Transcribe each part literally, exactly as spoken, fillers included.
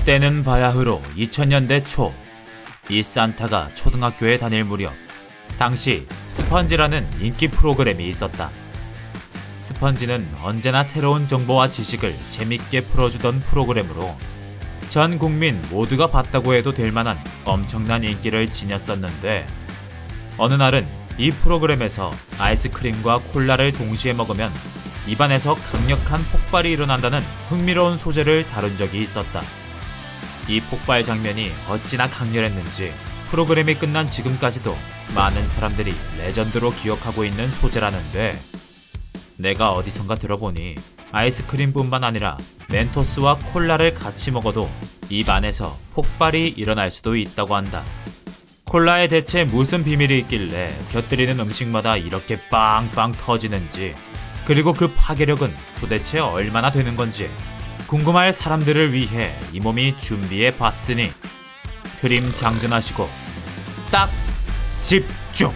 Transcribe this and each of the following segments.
때는 바야흐로 이천 년대 초, 이 산타가 초등학교에 다닐 무렵 당시 스펀지라는 인기 프로그램이 있었다. 스펀지는 언제나 새로운 정보와 지식을 재밌게 풀어주던 프로그램으로 전 국민 모두가 봤다고 해도 될 만한 엄청난 인기를 지녔었는데, 어느 날은 이 프로그램에서 아이스크림과 콜라를 동시에 먹으면 입안에서 강력한 폭발이 일어난다는 흥미로운 소재를 다룬 적이 있었다. 이 폭발 장면이 어찌나 강렬했는지 프로그램이 끝난 지금까지도 많은 사람들이 레전드로 기억하고 있는 소재라는데, 내가 어디선가 들어보니 아이스크림뿐만 아니라 멘토스와 콜라를 같이 먹어도 입 안에서 폭발이 일어날 수도 있다고 한다. 콜라에 대체 무슨 비밀이 있길래 곁들이는 음식마다 이렇게 빵빵 터지는지, 그리고 그 파괴력은 도대체 얼마나 되는 건지 궁금할 사람들을 위해 이 몸이 준비해 봤으니 크림 장전하시고 딱 집중!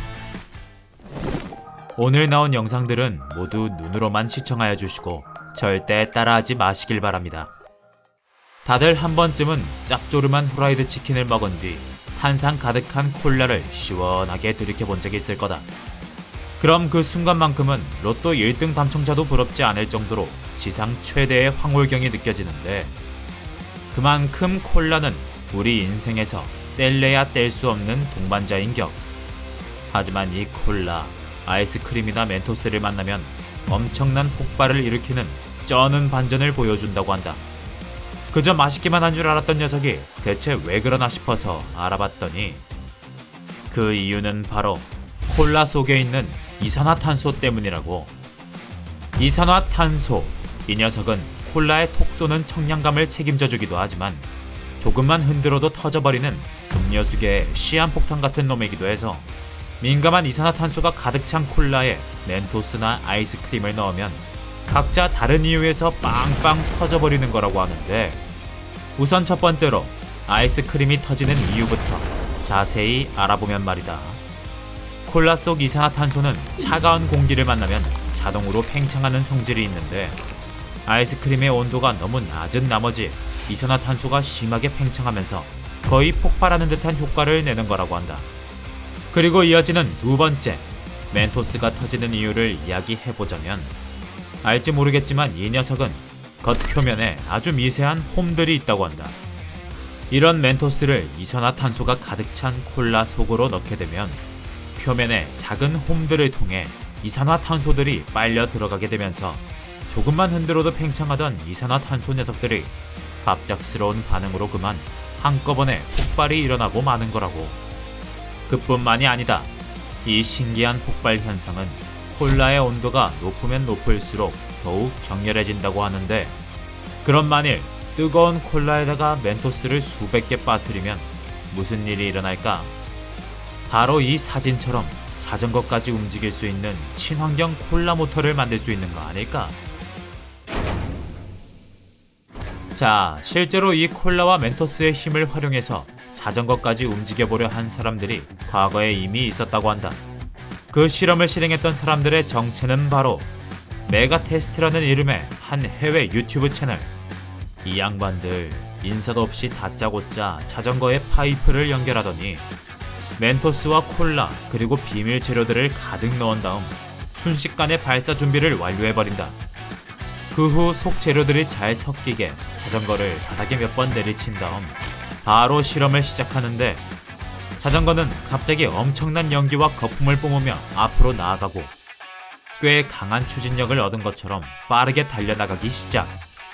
오늘 나온 영상들은 모두 눈으로만 시청하여 주시고 절대 따라하지 마시길 바랍니다. 다들 한 번쯤은 짭조름한 후라이드 치킨을 먹은 뒤 탄산 가득한 콜라를 시원하게 들이켜본 적이 있을 거다. 그럼 그 순간만큼은 로또 일 등 당첨자도 부럽지 않을 정도로 지상 최대의 황홀경이 느껴지는데, 그만큼 콜라는 우리 인생에서 뗄래야 뗄 수 없는 동반자인 격. 하지만 이 콜라, 아이스크림이나 멘토스를 만나면 엄청난 폭발을 일으키는 쩌는 반전을 보여준다고 한다. 그저 맛있기만 한 줄 알았던 녀석이 대체 왜 그러나 싶어서 알아봤더니 그 이유는 바로 콜라 속에 있는 이산화탄소 때문이라고. 이산화탄소, 이 녀석은 콜라에 톡 쏘는 청량감을 책임져주기도 하지만 조금만 흔들어도 터져버리는 음료수계의 시한폭탄 같은 놈이기도 해서 민감한 이산화탄소가 가득 찬 콜라에 멘토스나 아이스크림을 넣으면 각자 다른 이유에서 빵빵 터져버리는 거라고 하는데, 우선 첫 번째로 아이스크림이 터지는 이유부터 자세히 알아보면 말이다. 콜라 속 이산화탄소는 차가운 공기를 만나면 자동으로 팽창하는 성질이 있는데, 아이스크림의 온도가 너무 낮은 나머지 이산화탄소가 심하게 팽창하면서 거의 폭발하는 듯한 효과를 내는 거라고 한다. 그리고 이어지는 두 번째, 멘토스가 터지는 이유를 이야기해보자면, 알지 모르겠지만 이 녀석은 겉표면에 아주 미세한 홈들이 있다고 한다. 이런 멘토스를 이산화탄소가 가득 찬 콜라 속으로 넣게 되면 표면에 작은 홈들을 통해 이산화탄소들이 빨려 들어가게 되면서 조금만 흔들어도 팽창하던 이산화탄소 녀석들이 갑작스러운 반응으로 그만 한꺼번에 폭발이 일어나고 마는 거라고. 그뿐만이 아니다. 이 신기한 폭발 현상은 콜라의 온도가 높으면 높을수록 더욱 격렬해진다고 하는데, 그럼 만일 뜨거운 콜라에다가 멘토스를 수백 개 빠뜨리면 무슨 일이 일어날까? 바로 이 사진처럼 자전거까지 움직일 수 있는 친환경 콜라 모터를 만들 수 있는 거 아닐까? 자, 실제로 이 콜라와 멘토스의 힘을 활용해서 자전거까지 움직여보려 한 사람들이 과거에 이미 있었다고 한다. 그 실험을 실행했던 사람들의 정체는 바로 메가테스트라는 이름의 한 해외 유튜브 채널. 이 양반들 인사도 없이 다짜고짜 자전거에 파이프를 연결하더니 멘토스와 콜라 그리고 비밀 재료들을 가득 넣은 다음 순식간에 발사 준비를 완료해버린다. 그 후 속 재료들이 잘 섞이게 자전거를 바닥에 몇 번 내리친 다음 바로 실험을 시작하는데, 자전거는 갑자기 엄청난 연기와 거품을 뿜으며 앞으로 나아가고 꽤 강한 추진력을 얻은 것처럼 빠르게 달려나가기 시작.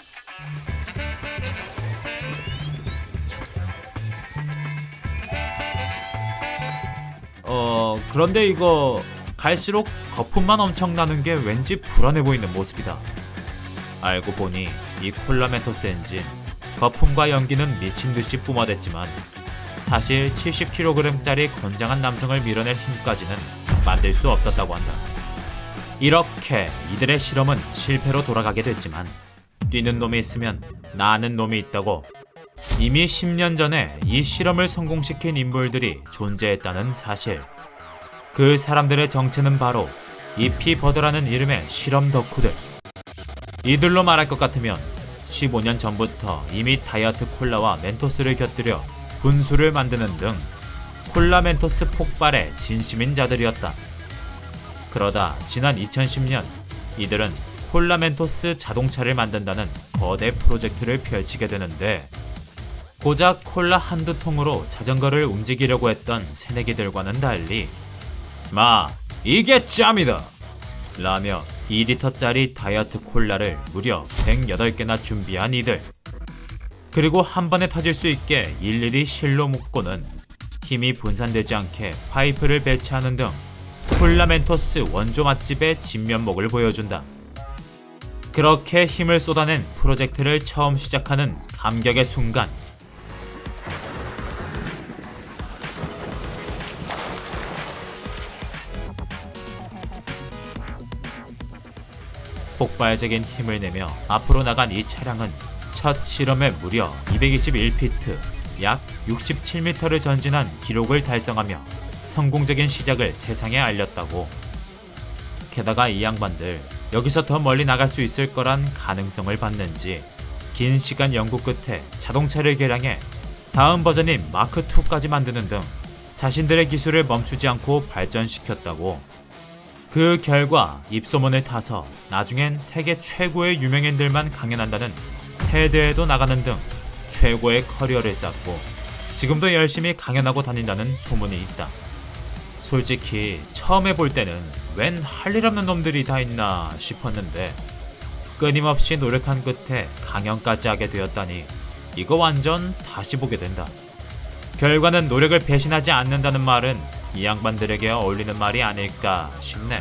어... 그런데 이거 갈수록 거품만 엄청 나는 게 왠지 불안해 보이는 모습이다. 알고 보니 이 콜라 멘토스 엔진, 거품과 연기는 미친듯이 뿜어댔지만 사실 칠십 킬로그램짜리 건장한 남성을 밀어낼 힘까지는 만들 수 없었다고 한다. 이렇게 이들의 실험은 실패로 돌아가게 됐지만 뛰는 놈이 있으면 나는 놈이 있다고, 이미 십 년 전에 이 실험을 성공시킨 인물들이 존재했다는 사실. 그 사람들의 정체는 바로 이피 버더라는 이름의 실험 덕후들. 이들로 말할 것 같으면 십오 년 전부터 이미 다이어트 콜라와 멘토스를 곁들여 분수를 만드는 등 콜라 멘토스 폭발의 진심인 자들이었다. 그러다 지난 이천십 년 이들은 콜라 멘토스 자동차를 만든다는 거대 프로젝트를 펼치게 되는데, 고작 콜라 한두 통으로 자전거를 움직이려고 했던 새내기들과는 달리 마 이게 짬이다 라며 이 리터짜리 다이어트 콜라를 무려 백여덟 개나 준비한 이들. 그리고 한 번에 터질 수 있게 일일이 실로 묶고는 힘이 분산되지 않게 파이프를 배치하는 등 콜라 멘토스 원조 맛집의 진면목을 보여준다. 그렇게 힘을 쏟아낸 프로젝트를 처음 시작하는 감격의 순간, 폭발적인 힘을 내며 앞으로 나간 이 차량은 첫 실험에 무려 이백이십일 피트, 약 육십칠 미터를 전진한 기록을 달성하며 성공적인 시작을 세상에 알렸다고. 게다가 이 양반들 여기서 더 멀리 나갈 수 있을 거란 가능성을 봤는지 긴 시간 연구 끝에 자동차를 개량해 다음 버전인 마크이까지 만드는 등 자신들의 기술을 멈추지 않고 발전시켰다고. 그 결과 입소문을 타서 나중엔 세계 최고의 유명인들만 강연한다는 테드에도 나가는 등 최고의 커리어를 쌓고 지금도 열심히 강연하고 다닌다는 소문이 있다. 솔직히 처음에 볼 때는 웬 할 일 없는 놈들이 다 있나 싶었는데 끊임없이 노력한 끝에 강연까지 하게 되었다니 이거 완전 다시 보게 된다. 결과는 노력을 배신하지 않는다는 말은 이 양반들에게 어울리는 말이 아닐까 싶네.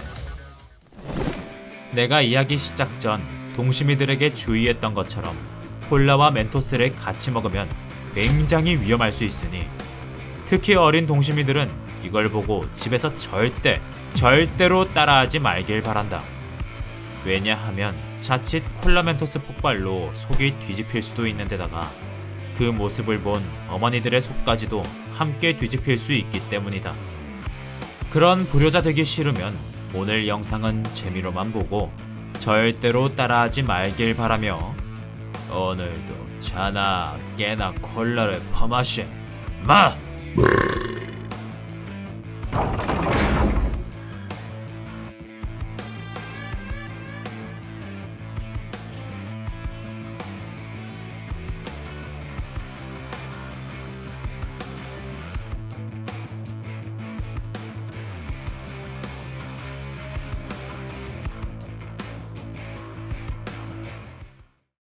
내가 이야기 시작 전 동심이들에게 주의했던 것처럼 콜라와 멘토스를 같이 먹으면 굉장히 위험할 수 있으니 특히 어린 동심이들은 이걸 보고 집에서 절대 절대로 따라하지 말길 바란다. 왜냐하면 자칫 콜라 멘토스 폭발로 속이 뒤집힐 수도 있는 데다가 그 모습을 본 어머니들의 속까지도 함께 뒤집힐 수 있기 때문이다. 그런 불효자 되기 싫으면 오늘 영상은 재미로만 보고 절대로 따라하지 말길 바라며 오늘도 차나 깨나 콜라를 퍼마셔 마!